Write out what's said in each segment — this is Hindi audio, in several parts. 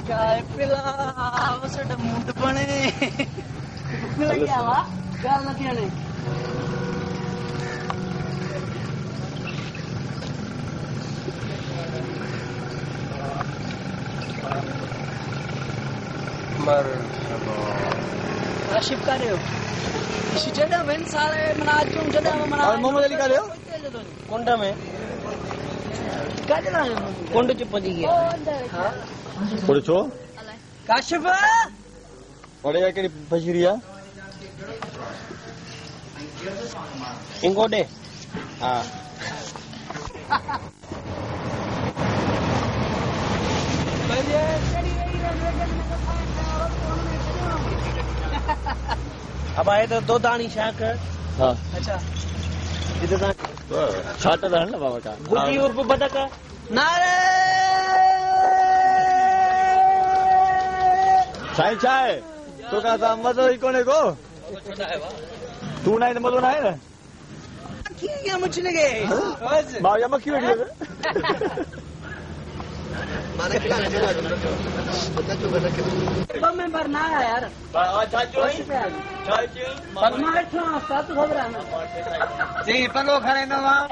चाय पिला सट मुंड बने क्या वा गाल न थियने मरहबा आशिफ का रहे हो इसी जगह में सारे मना क्यों जगह मना और मोहम्मद अली का रहे हो कुंड में का चला कुंड च पजी गया हां थोड़े छो काशिफ और ये केड़ी बशरिया इनको दे हां अब आए तो दो दानी शाक हां अच्छा इधर छाटा दान ना बाबा का गुड्डी उर्फ बदक नारे चाय चाय तो का सा मजो ही कोने को तू नहीं तो मजो ना है ना क्या मुझ लगे बाबा या मक्खी बैठी है माने क्या ना तो मैं भरना है यार चाचू चाचू परमात्मा साथ हो रहा है जी पलो खड़े ना वहां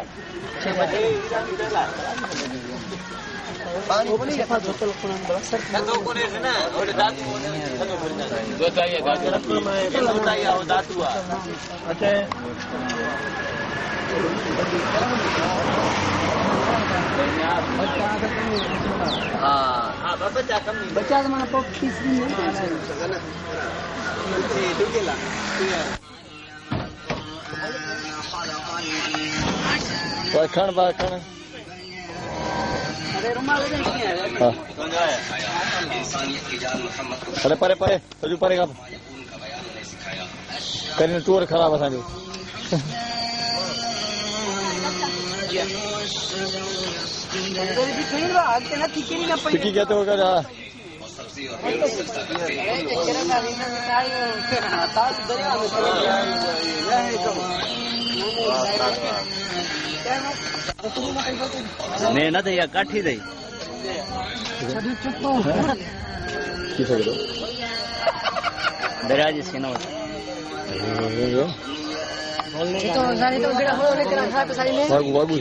पानी बनी है बोतल कोन बड़ा सर दो कोने से ना और दातु दो चाहिए दातु चाहिए वो दातु अच्छा हाँ बच्चा कम नहीं बच्चा तो मैंने पॉप पीस भी नहीं बाखण बाखण अरे रुमाल नहीं है अरे परे परे तुझे परेगा कहीं टूर खराब है साजो ठीक कहते हो क्या नहीं ना तो काठी दे दरिया जिसके ना बागू बागू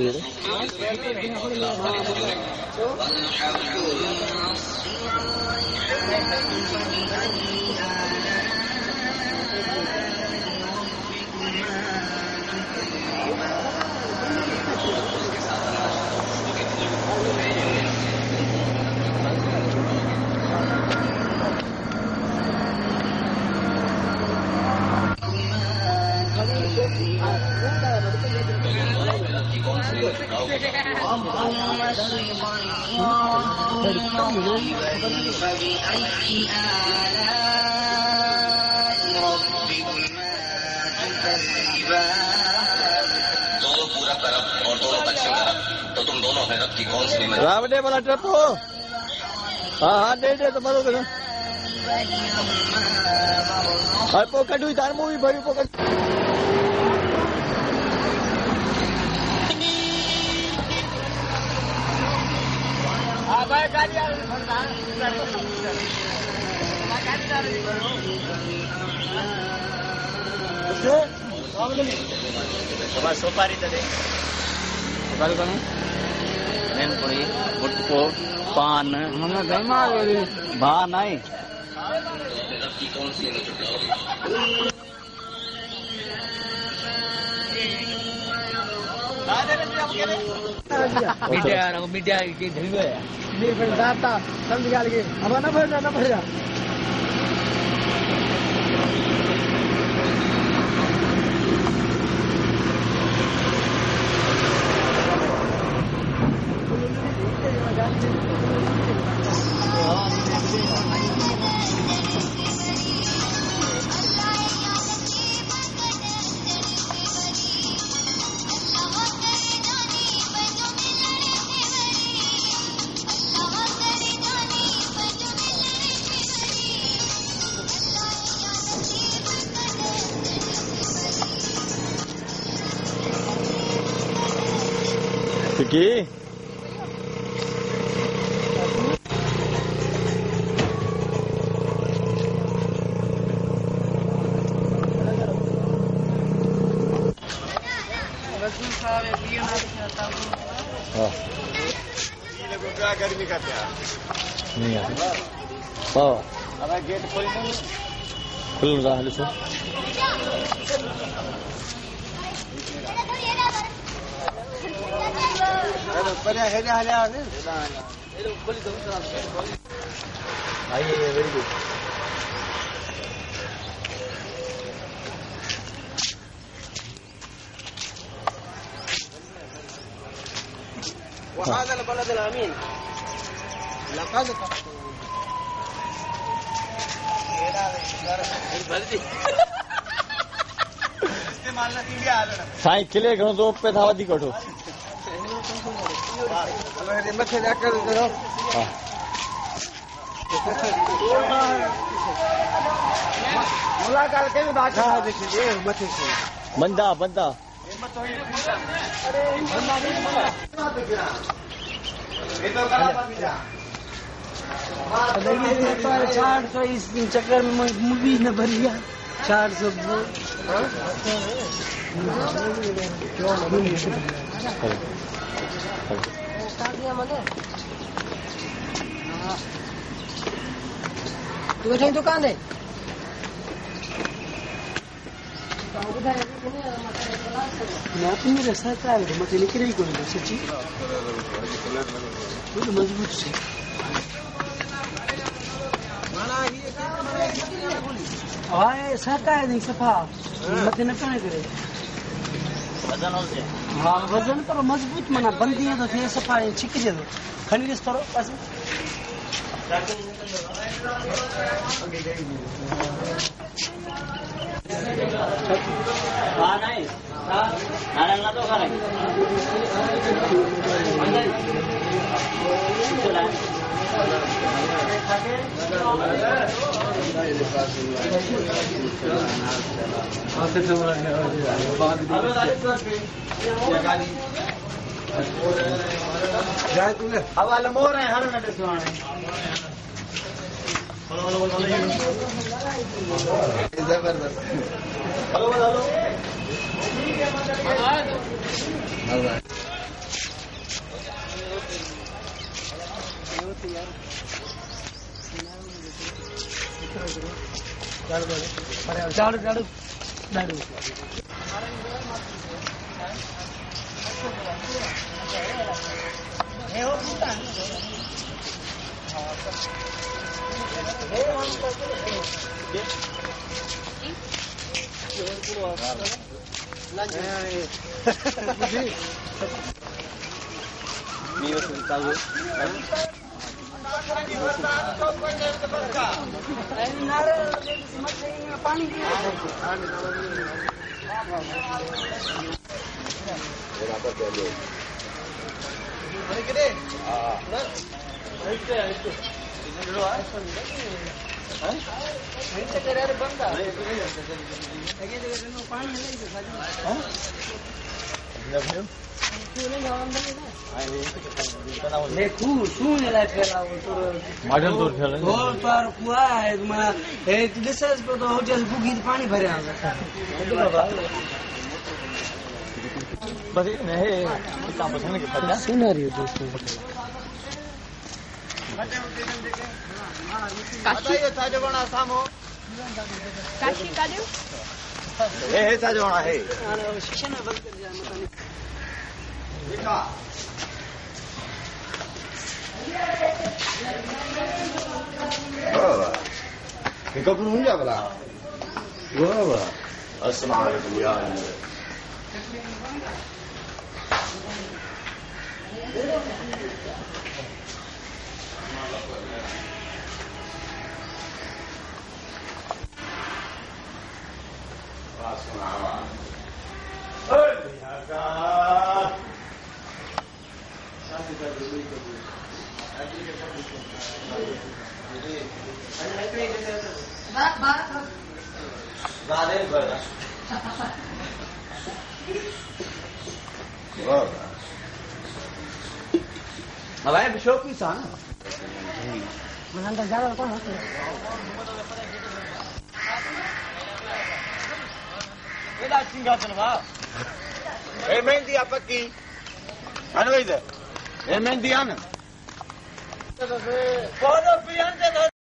रावणे वाला ट्रप हो हाँ हाँ दे तो बरोबर और पोकट हुई तार मूवी भरी पोकट सोपारी दे पड़ी गुटको पान भा नहीं मीडिया की दाता समझ गया अब ना भर की गर्मी का क्या नहीं आते हाँ अब गेट खोल रहा है सर आइए वेरी गुड وهذا البلد الامين لقد साईं किले घणो तो पे था वधीक वठो मथे जाकर करो हा मुलाकात के बादशाह देखिए मथे से बंदा बंदा चार सौ इस चक्कर में मूवी न भरिया 400 तू बैठे दुकान है मैं अपनी रसा का मत निकल ही कोई सच्ची वो मजबूत से हाय साका है नहीं सफा मत न करने करे वजन हो से हाँ वजन पर मजबूत मना बंदी है तो थे सफा छिक जे खनी रिस करो बस हाँ नहीं नारायण ना तो खा नहीं अब मोर है हर नटे सुहाने जबरदस्त हेलो झाड़ू झाड़ू झाड़ू पानी माडल दूर खेल पानी भरे बस नहीं कितना पसंद के पता सुना रही हो दोस्तों बताइए साजोना सामो काशी काढू हे साजोना है शिक्षण बंद कर दिया देखा कपूर हो जा बला वाह अस्सलाम वालेकुम यार हवाए शौक की सा मनांदा ज्यादा कौन होते बेटा सिंहासन वाह ए मेहंदी आपकी अन वैसे ए मेहंदी आन कोण प्रियांका